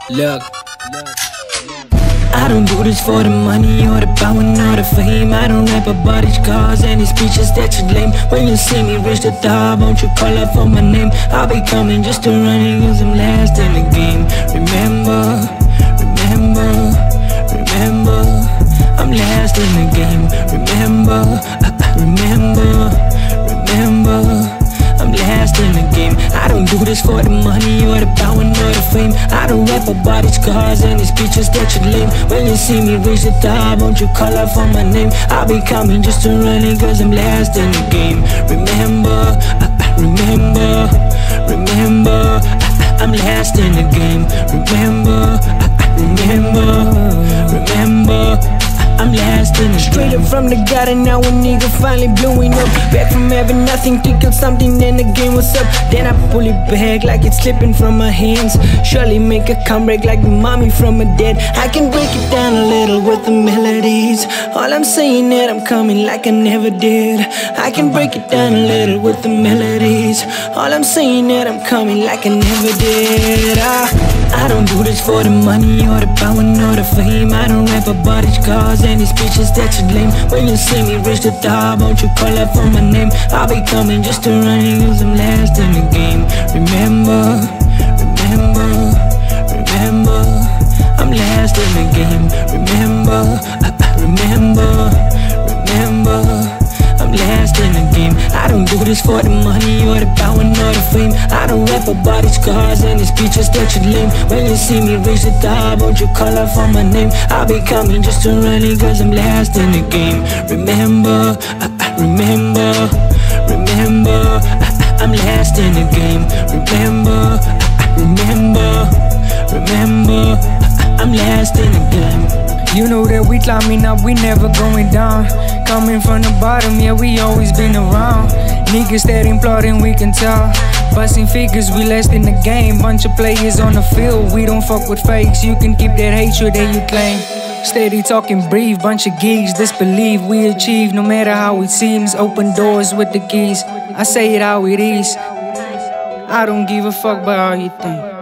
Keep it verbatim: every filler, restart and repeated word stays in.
Look, I don't do this for the money or the power nor the fame. I don't rap about these cars and these speeches that you lame. When you see me reach the top, won't you call out for my name? I'll be coming just to run it, cause I'm last in the game. Remember, remember, remember, I'm last in the game. Remember, uh, remember, remember, I'm last in the game. I don't do this for the money or the power nor the fame. I don't rap about these cars and these speeches that you lame. When you see me reach the top, won't you call out for my name? I'll be coming just to run it, cause I'm last in the game. Remember, uh, remember, remember, uh, I'm last in the game. Remember, uh, remember, remember, I'm last in the game. Straight up from the gutter, now a nigga finally blowing up. Back from having nothing to kill something, then the game was up. Then I pull it back like it's slipping from my hands. Surely make a comeback like the mommy from a dead. I can break it down a little with the melodies. All I'm saying that I'm coming like I never did. I can break it down a little with the melodies. All I'm saying that I'm coming like I never did. I, I don't do this for the money or the power nor the fame. I don't rap about these cars and these speeches that you lame. When you see me reach the top, won't you call out for my name? I'll be coming just to run it, cause I'm last in the game. Remember, remember, remember, I'm last in the game. Remember, uh, remember, remember, I'm last in the game. I don't do this for the money or the power nor the fame. I don't rap about these cars and these speeches that you lame. When you see me reach the top, won't you call out for my name? I'll be coming just to run it, cause I'm last in the game. Remember, uh, remember, remember, uh, I'm last in the game. Remember, uh, remember, remember, uh, I'm last in the game. You know that we climbing up, we never going down. Coming from the bottom, yeah, we always been around. Niggas steady plotting, we can tell. Busting figures, we last in the game. Bunch of players on the field, we don't fuck with fakes. You can keep that hatred that you claim. Steady talking, breathe, bunch of geeks. Disbelieve we achieve, no matter how it seems. Open doors with the keys, I say it how it is. I don't give a fuck about how you think.